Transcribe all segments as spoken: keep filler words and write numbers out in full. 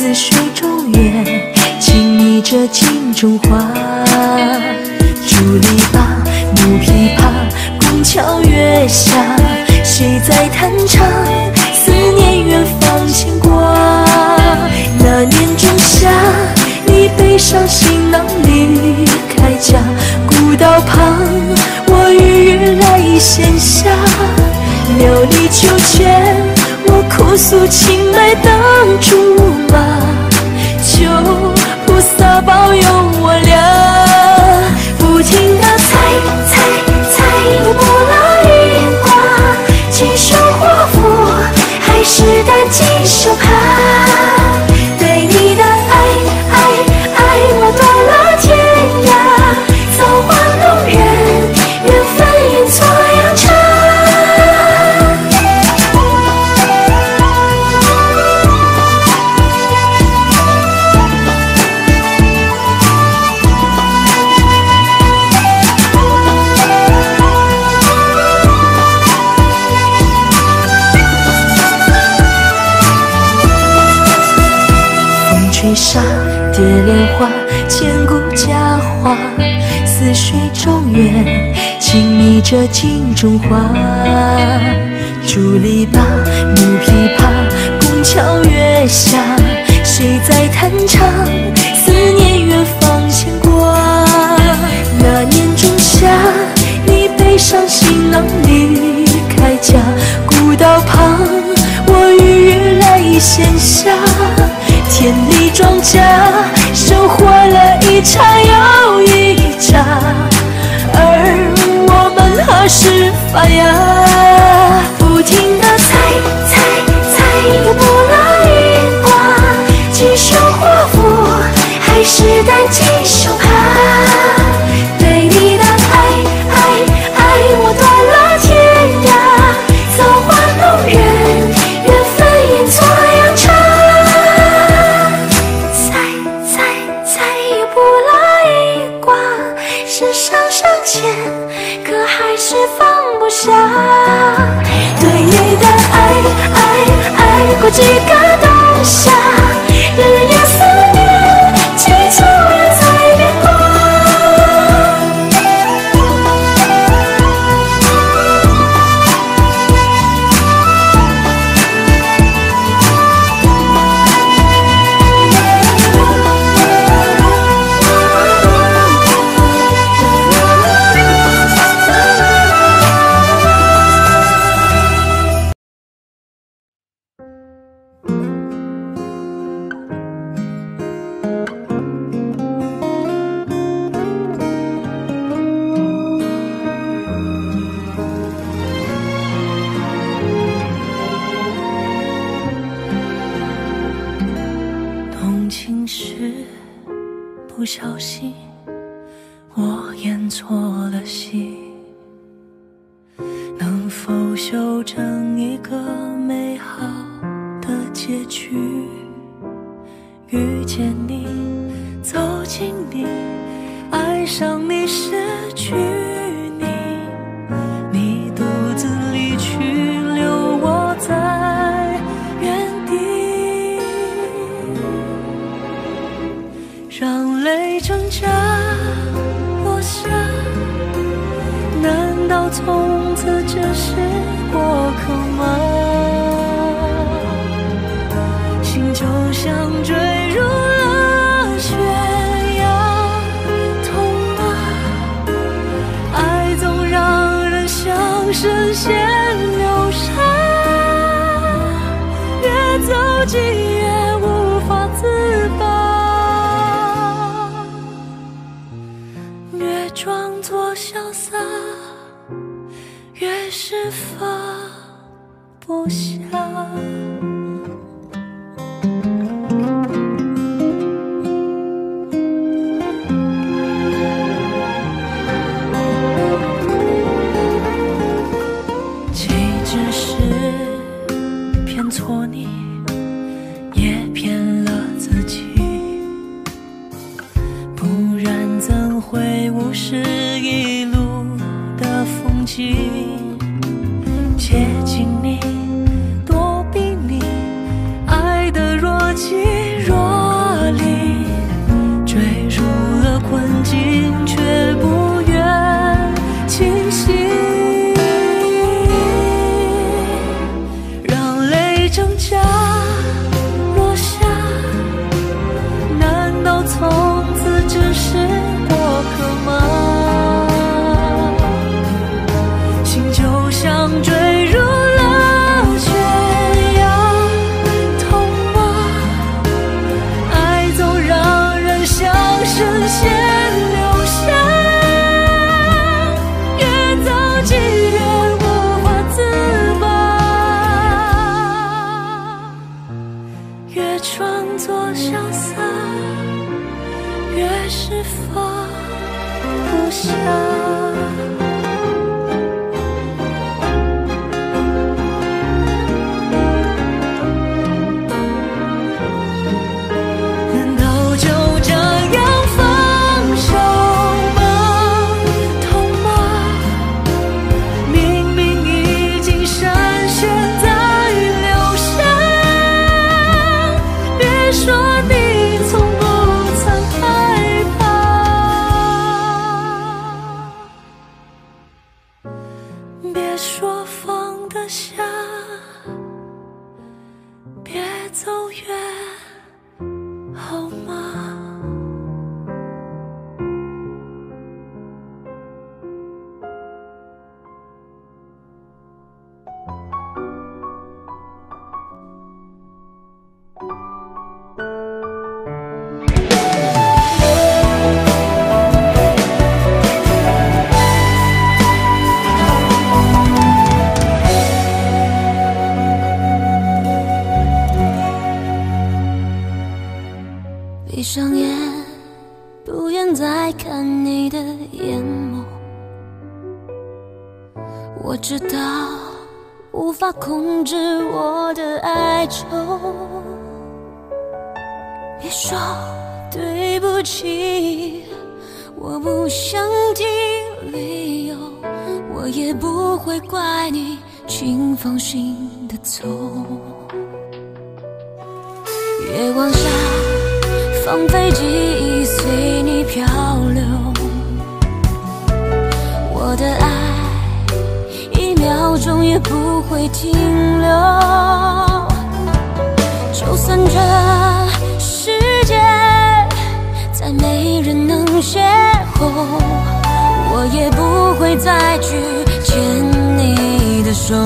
似水中月，轻昵着镜中花。竹篱笆，木琵琶，拱桥月下，谁在弹唱？思念远方牵挂。那年仲夏，你背上行囊离开家，古道旁，我与月来闲暇。琉璃秋千，我哭诉青梅当竹马，求菩萨保佑我俩。不停地猜猜猜，不落雨挂，几手火斧，还是担几手耙。对你的爱爱爱，我断了天涯，造化弄人，缘分阴错阳差。吹沙蝶莲花，千古佳话。似水中月，轻昵着镜中花。竹篱笆，木琵琶，拱桥月下，谁在弹唱？思念远方牵挂。那年仲夏，你背上行囊离开家，古道旁，我与月来闲暇。田里庄稼，收获了一茬又一茬，而我们何时发芽？不停地猜猜猜，不落雨挂，几手火斧，还是担几手耙。对你的爱爱爱，我断了天涯，造化弄人，缘分阴错阳差。上前，可还是放不下。对你的爱爱爱过几个冬夏，日夜思念，几处人才变卦。不小心，我演错了戏，能否修正一个美好的结局？遇见你，走进你，爱上你，失去你，你独自离去，留我在原地，让泪挣扎落下。难道从此只是过客吗？心就像坠入了悬崖，痛吗？爱总让人像深陷流沙，越走近越无法自拔，越装作潇洒，越是放不下。 装作潇洒，越是放不下。难道就这样放手吗？痛吗？明明已经深陷在流沙，别说你从不曾害怕，别说放得下，别走远，好吗？闭上眼，不愿再看你的眼眸。我知道无法控制我的哀愁，别说对不起，我不想听理由，我也不会怪你，请放心的走。月光下放飞记忆，随你漂流。我的爱一秒钟也不会停留，就算这世界再没人能邂逅，我也不会再去牵你的手。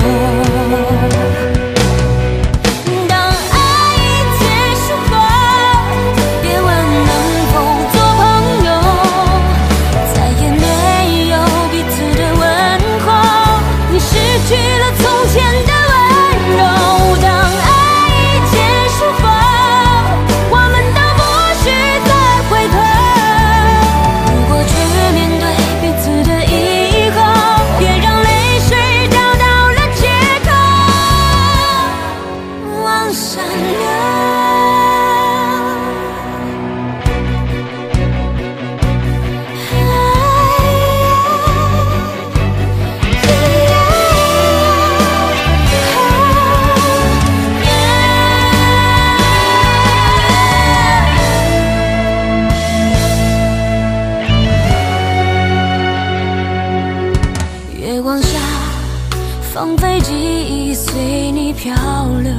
月光下放飞记忆，随你漂流。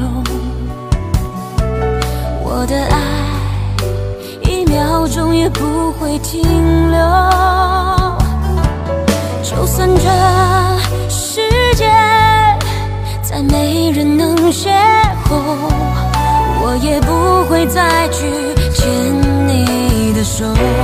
我的爱一秒钟也不会停留，就算这世界再没人能邂逅，我也不会再去牵你的手。